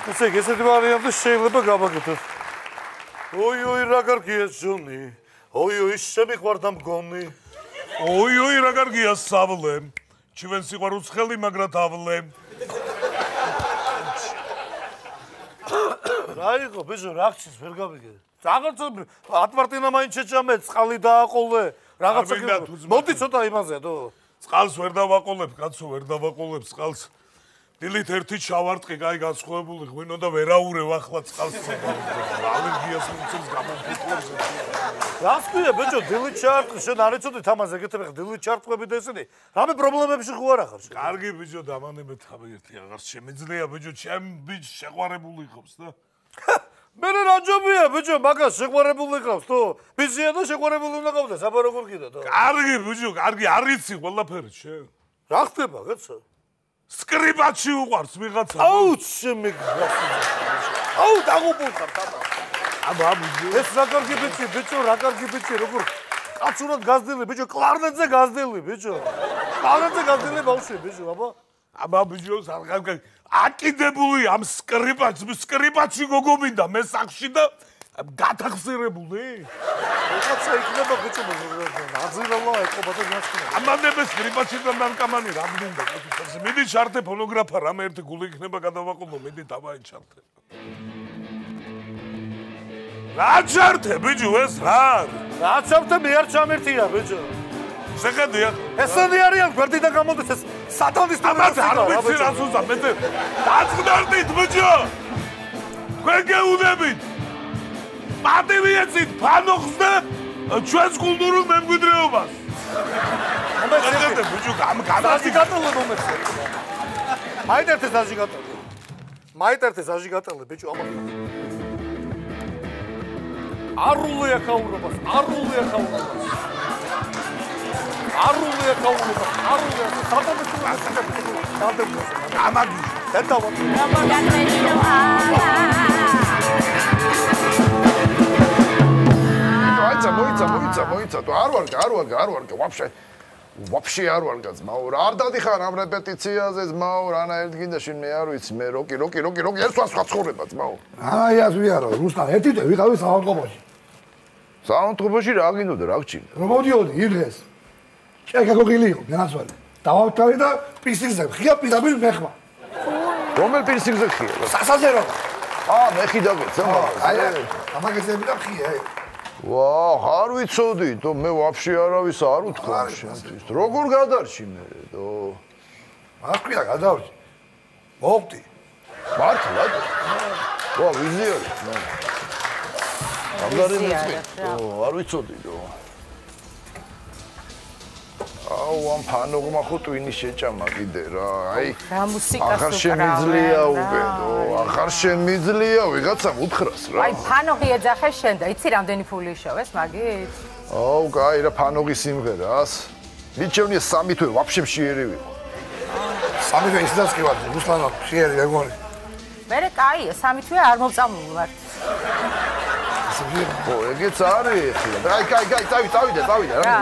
ესე იგი, ესეთი ვარიანტი შეიძლება გავაკეთოთ. ოი, რა კარგია ჯონი. ოი, შემიყვარდა მგონი. ოი, რა კარგია სავლე. ჩვენ სიყვარულს ხელი მაგრა თავლე. რა იყო, ბიჭო, რა ხჩის ვერ გავიგე. რაღაც ატმარტინა მაინც შეჭამე, წყალი დააყოლე. რაღაცა მოდი ცოტა იმაზე თუ. წყალს ვერ დავაყოლებ, კაცო, ვერ დავაყოლებ წყალს. დილით ერთი ჩავარტყი, კაი განსხვავებული ღვინო და ვერაურევ ახლა წყალს. ალერგიას მომწონს გამოფიტლებს. რას ქვია, ბიჭო, დილით ჩაარტყი, შენ არ იცოდით ამაზე, ეკეთებ ხა დილით ჩაარტყვები და ესენი. რამე პრობლემებში ხო არ ახარ შენ? კარგი ბიჭო, დამანებეთ თავი ერთი აღარ შემიძლია ბიჭო, ჩემ ბიჭ შეყვარებული ხობს და. მე რა ჯობია, ბიჭო, მაგას შეყვარებული ხავს თუ? ბიჭია და შეყვარებული უნდა ყავდეს, აბა როგორ კიდე თუ? კარგი ბიჭო, კარგი, არ იცი ყველაფერი შენ. რა ხდება, კაცო? სკრიბაჩი უყვარს ვიღაცა. აუ, შემიგრას. აუ, დაღუპულხარ თამა. აბა, ბიჭო. ეს რა კარგი ბიჭი, ბიჭო, რა კარგი ბიჭი, როგორ კაცურად გაზდილი, ბიჭო, კლარნეტზე გაზდილი, ბიჭო. კლარნეტზე გაზდილი ბავშვი, ბიჭო, აბა. აბა, ბიჭო, კარგი. აკიდებული ამ სკრიბაჩი გოგო მინდა მე სახში და გათახსირებული. რაღაცა იქნება ბიჭო, აძირავა ეკობა და გასწრება. ამანებე სკრიბაჩი და ნარკამანი რა მინდა. მიდი ჩარტე ფონოგრაფა, რამე ერთი გული იქნება გადავაყოლო, მიდი დავაი ჩარტე. რა ჩარტე, ბიჭო, ეს რა არის? რა ჩარტე მე არ ჩამერთია, ბიჭო. შეხედია. ესენი არიან გვერდი და გამოდის ეს სატანის ამათ არ ვიცი რას უზა მე დაწყდარდით ბიჭო. თქვენ გეუნებით. პატივი ეცით ფანოხს და ჩვენს კულტურულ მემკვიდრეობას. ამაზე ბიჭო გამაგატელო მომეცე. მაიტერთე საჟიგატელო. მაიტერთე საჟიგატელო ბიჭო ამათ. არულია ქაურობას, არულია ქაურობას. არულია ქაურობას, არულია სატანის სატანის. ამაგი. დეტავა. მოიცა, თუ არ ვარგა, ვაფშე არ ვარგა, ძმაო, რა არ დადიხარ ამ რეპეტიციაზე, ძმაო, რანა ერთ გინდა შენ მე არ ვიცი, მე როკი, ერთვას სხვა ცხოვრება, ძმაო. აი, ას ვიარო, რუსტან, ერთი თვე ვიყავი საავადმყოფოში. საავადმყოფოში რა გინდოდა, რა გჭირდა? რომ მოდიოდი, ირღეს. ჭეკა გოგილი იყო, განაცვალე. დავავტყავი და პირსინგზე, ხია პირდაპირ მეხმა. რომელ პირსინგზე ხია? სასაზერო. მეხი დაგეცა, აი, ამაგეზები და ხია, არ ვიცოდი, მე ვაფშე არავის არ უთქვა შენთვის. როგორ გადარჩი მე, მას ქვია გადავჭი. მოვხდი. მართლა? ვიზიარი, არ ვიცოდი, აუ, ამ ფანოგმა ხო ტვინი შეჭამა კიდე რა, აი. რა მუსიკას აღარ შემიძლია უგედო, აღარ შემიძლია ვიღაცამ უთხრას რა. აი, ფანოგი ეძახე შენ და იცი რამდენი ფული იშოვეს მაგით? აუ, კაი რა ფანოგის სიმღერას. მიჩევნია 3 თვე ვაფშე მშიერი ვიყო. 3 თვე ისედაც კი ვარ, რუსლანო, მშიერი ეგონი. მერე კაია, 3 თვე არ მომწამული ვარ. ეგეც არის ხლა. კაი, წავიდე, რა.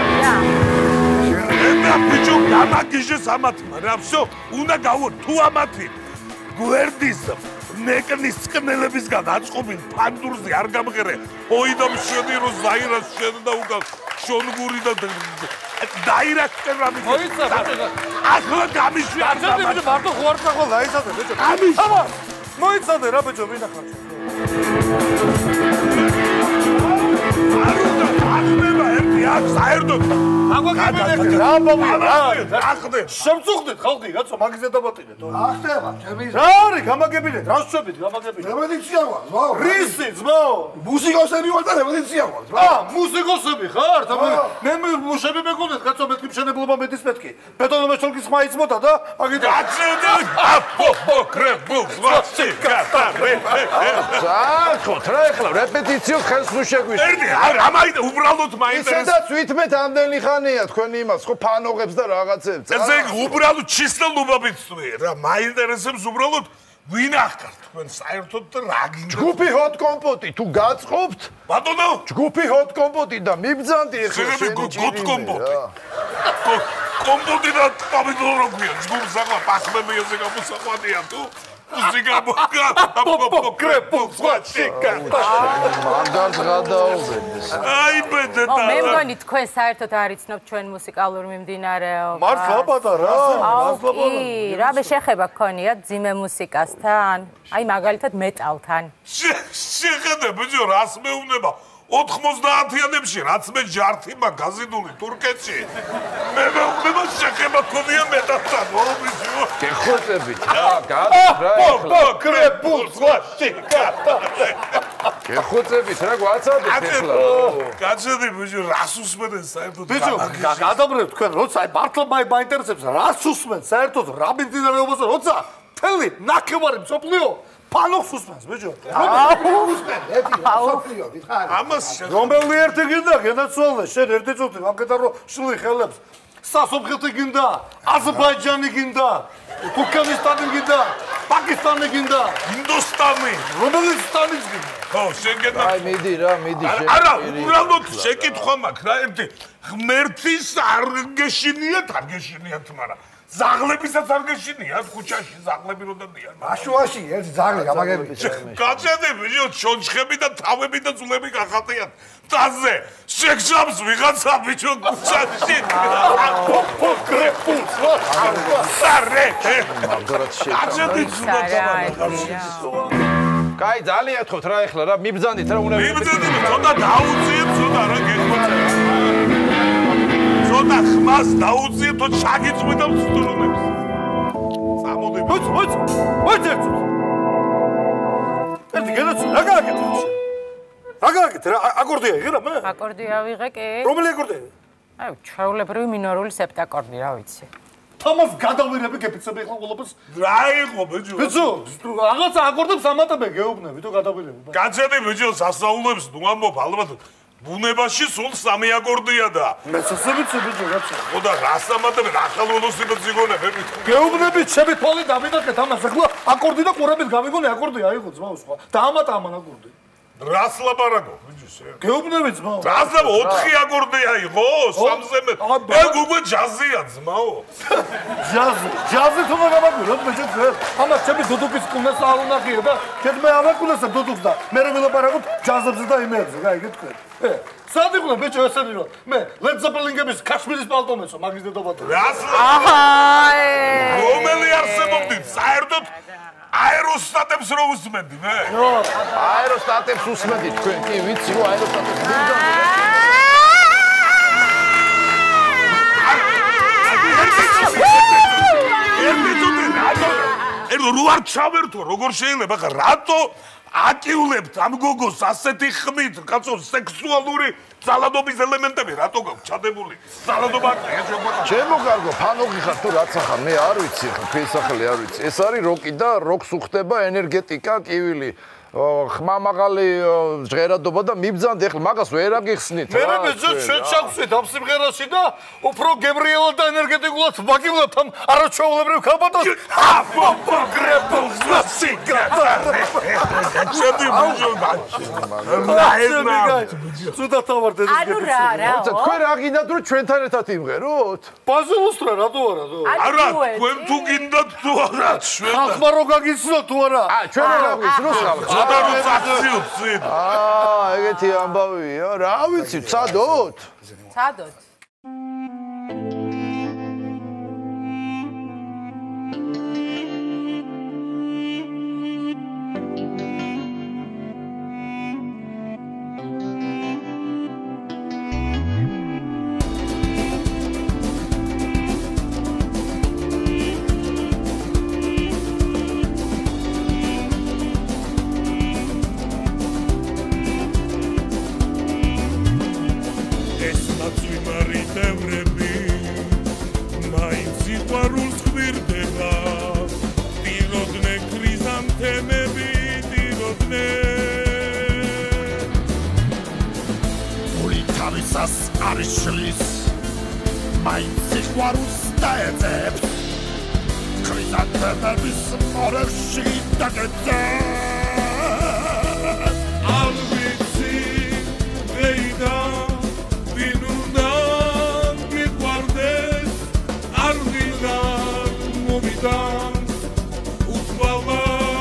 მე ბიჭო გამაგიჟე სამათმა რა всё უნდა გავო თუ ამათი გვერდის ნეკნის სკნელებისგან აწყობინ ფანდურზე არ გამღერე ოიდამ შედი რო ზაირას შენ და უკან შონგური და დაირაქტე რა მიგე მოიცა ახლა გამიშვი არ დამაჯერე მარტო ხوارდა ხოლა აიცადე ბიჭო ამის მოიცადე რა ბიჭო ვინახარ ახლა ერთი აქ საერთოდ აგვაკებინე რა მომი რა ხდე შემწუხდით ხალხი რაცო მაგიზე დაბატინეთ რა ხდება ჩემი რა არის გამაგებინეთ რა შევით გამაგებინეთ რეპეტიცია ვარ ზმაო რისი ზმაო მუსიკოსები ვარ და რეპეტიცია ვარ მუსიკოსები ხარ მე მუშები მეკონეთ კაცო მეთქი მშენებლობა მეტის მეთქი ბეტონომეშოლკის ხმა იცმოდა და აგიტა აცედა აპო კრებულ ვასი კატარე ხო რა ეხლა რეპეტიციოს ხელს ნუ შეგვიშ ერთი რა მაინდა უბრალოდ მაინტერესებს ისედაც ვითმეთ ამდენი ხანია თქვენ იმას ხო ფანოღებს და რაღაცებს ესე უბრალოდ ჩისლობა ვიცვი რა მაინტერესებს უბრალოდ ვინ ახკართ თქვენ საერთოდ და რა გინდა ჯგუფი hot compoti თუ გაწყობთ ბატონო ჯგუფი hot compoti და მიბძანდი ეხლა შეგები hot compoti კომპოტი და პომიდორო გვია ჯგუფს ახლა პახმები ესე გამოსაყვანია თუ მაგარს გადაუღებდეს. აი ბედეთა. მე მგონი თქვენ საერთოდ არ იცნობთ ჩვენ მუსიკალურ მიმდინარეობას. მართლა პატარა. კი, რა შეხება გქონიათ ძიმე მუსიკასთან? აი მაგალითად მეტალთან. შეხედე ბიჭო რას მეუბნება 90-იანებში რაც მე ჯართი მაგ გაზიდული თურქეთში მე მეუბნება შეხება გქონია მეტალთან ო ბიჭო გეხოცებით რა გადა პო კრეპულსვაში კატა გეხოცებით რა გვაცადეთ ახლა გაჩედი ბიჭო რას უსმენენ საერთოდ ბიჭო გადაბრევ თქვენ როცა აი მართლა მაინტერესებს რას უსმენ საერთოდ რა მიმდინარეობაზე როცა თელი ნაკევარი მსოფლიო ფანოქს უსმენს ბიჭო ამას რომელი ერთი გინდა გენაცვალე შენ ერთი წუთი მაგედა რომ შლი ხელებს სასოფხეთი გინდა აზერბაიჯანი გინდა თურქესტანი გინდა პაკისტანი გინდა ინდოსტანი რომელი სტანის გინდა ხო შენ გედა აი მიდი რა მიდი შენ არა უბრალოდ შეკითხვა მაქვს რა ერთი ღმერთის არ გეშინიათ მაგრამ ზაღლებისაც არ გეშინიათ ქუჩაში ზაღლები რო დადიან აშუაში ერთი ზაღლი გამაგებია გაჭედი ბიჭო ჩონჩხები და თავები და ძულები გახატიან ტაზე შეგზავს ვიღაცა ბიჭო ქუჩაში კრეპულს სარე მაგარად გაჭედი კაი ძალიან ეთხოვთ რა ეხლა რა მიბრძანდით რა უნდა მიბრძანდი ცოტა დაუძიებ ცოტა რა გეხვეწე ცოტა ხმას დაუძიებ თუ ჩაგიწვიდა სტუმრებს წამოდი მოიც ერთი გადაცვა რა გააკეთე რა აკორდია იღე რა მე აკორდია ვიღე კი? რომელი აკორდია აი ჩვეულებრივი მინორული სეპტაკორდი რა ვიცი. თამას გადავირები გეფიცები ხო ყოლობას რა იყო ბიჭო ბიჭო რაღაცა აკორდებს ამატებე გეუბნები თუ გადავირები გაჭედი ბიჭო სასაულებს ნუ ამბობ ალბათ ბუნებაში სულ 3 აკორდია და მე სასებიცი ბიჭო გაცა ხო და რას ამატებენ ახალ ველოსიპედს ზიგონები გეუბნები ჩემი თვალი დავიდაკეთ ამას ახლა აკორდი და ყურებით გავიგონე აკორდი აიღო ძმაო სხვა და ამატა ამან აკორდი რას ლაპარაკო ბიჭო გეუბნები ძმაო რას ლაპარაკო 4 აკორდია იყო 3-ზე მე ეგ უკვე ჯაზია ძმაო ჯაზი თუ მაგავაგურო მე შეძლებ ამას ჩემი დუდუკის კუნას აუნახია და ჩემ ამაკუნასა დუდუკს და მე რომ ვილაპარაკობ ჯაზებზე და იმებზე რა იგეთ თქვენ სადიღულა ბიჭო ესენი რომ მე ლედ ზეპელინგების ქაშმირის პალტომესო მაგის დედობათო რას რომელი არსებობდით საერთოდ აეროსტატებს რო უსმენდი მე აეროსტატებს უსმენდი თქვენ კი ვიცი რომ აეროსტატებს მიბრძანდი ერ რო არ ჩავერთო როგორ შეიძლება ხა რატო აკიულებთ ამ გოგოს ასეთი ხმით კაცო სექსუალური ძალადობის ელემენტები რატო გაქვს ჩადებული ძალადობა ჩემო კარგო ფანოგი ხარ თუ რაც ახარ მე არ ვიცი ხა ფესახელი არ ვიცი ეს არის როკი და როკს უხდება ენერგეტიკა კივილი ხმამაღალი ჟღერადობა და მიბრძანდი ახლა მაგას ვერ აგიხსნით მე ბიჭო ჩვენ ჩავხსით ამ სიმღერაში და უფრო გებრიელად და ენერგეტიკულად ვაგივლობთ ამ არაჩვეულებრივ ქალბატონს აპო გრეპულს ვასიკატა შედი ბიჭო სუდა თავარდე ანუ რა თქვენ რა გინდათ რომ ჩვენთან ერთად იმღეროთ პაზულუსტრა რატო არა არა თქვენ თუ გინდათ თუ არა ჩვენ ხალხმა რო გაგიცნო თუ არა ჩვენ რა ვიცი ეგეთი ამბავია რა ვიცი ცადოთ ცადოთ Utvallar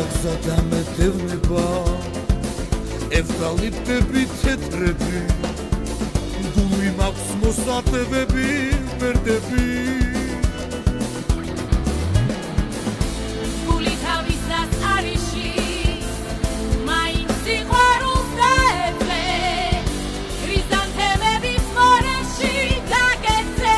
გზა დამეტევნება ევკალიპტები თეთრები გული მაქვს მოსატევები ვერდები გული თავისას არიში მაინც სიყვარულს დაეწე ქრიზანთემების მორეში დაგეცე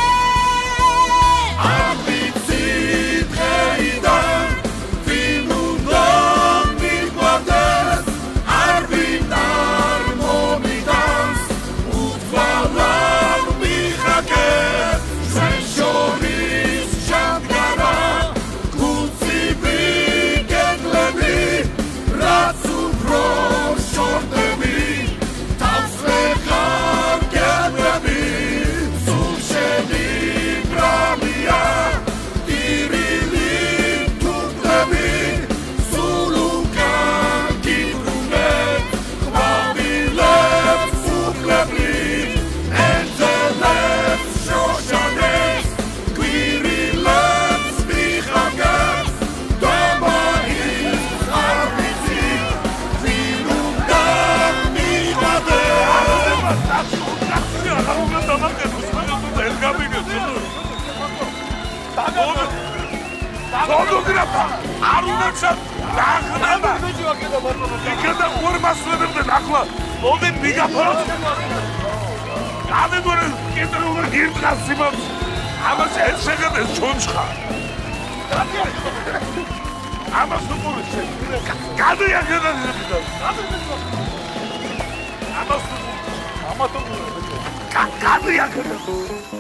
ფოტოგრაფა არ უნდა დაახმარა იქედა ხორმასვლებდნენ ახლა მომენ მიგაფონს გამეგორი კეთილურ გირდას სიმავს ამას ეს შეგდეს ჩონჩხა ამას უყურე გადაიახედა ამას გადაიახედა